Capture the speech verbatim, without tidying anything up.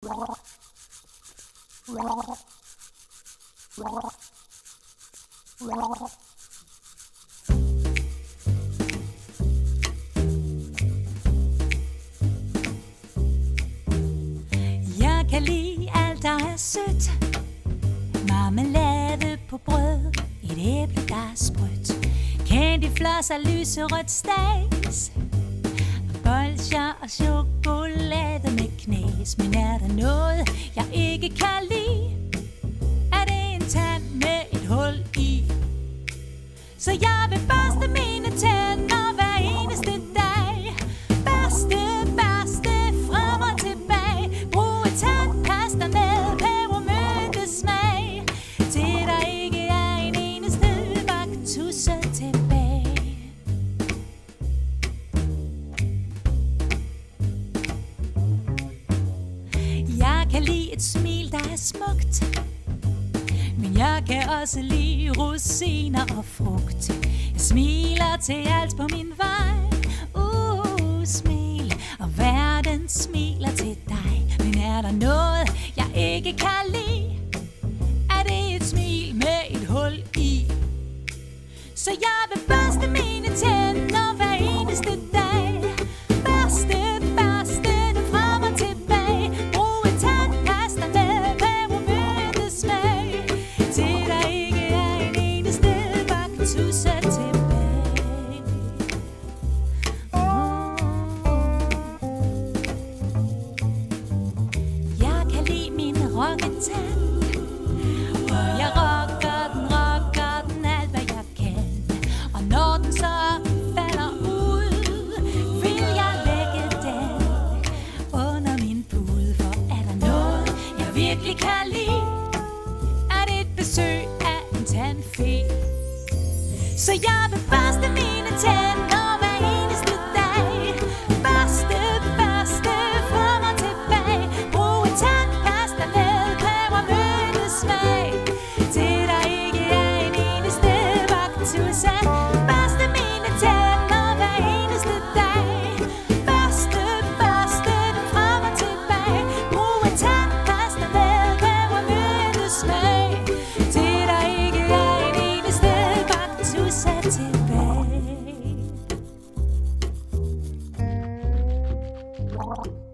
Jeg kan lide alt, der er sødt. Marmelade på brød, et æble, der er sprødt. Candyfloss og lyserødt stads, bolsjer og chokolade med knæs. Men er der noget, jeg ikke kan lide, er det en tand med et hul i. Så jeg vil børste mine tænder hver eneste dag. Børste, børste frem og tilbage. Brug et tandpasta med pebermyntesmag, til der ikke er en eneste baktusse tilbage. Jeg kan lide et smil, der er smukt, men jeg kan også lide rosiner og frugt. Jeg smiler til alt på min vej. Uh, smil, og verden smiler til dig. Men er der noget, jeg ikke kan lide, er det et smil med et hul i. Så jeg vil børste mine tænder hver eneste dag. Børste, børste dem frem og tilbage. Brug et tandpasta med pebermyntesmag, til der ikke er en eneste baktusse tilbage. Jeg kan lide min rocketand, og jeg rocker den, rocker den alt hvad jeg kan. Og når den så falder ud, vil jeg lægge den under min pude. For er der noget, jeg virkelig kan lide, er det et besøg af en tandfe. Så jeg vil børste mine tænder hver eneste dag. Børste, børste frem og tilbage. Brug et tandpasta med pebermyntesmag, til der ikke er en eneste baktusse. Børste mine tænder hver eneste dag. Børste, børste dem frem og tilbage. Brug et tandpasta med pebermyntesmag, til der ikke er en eneste baktusse tilbage.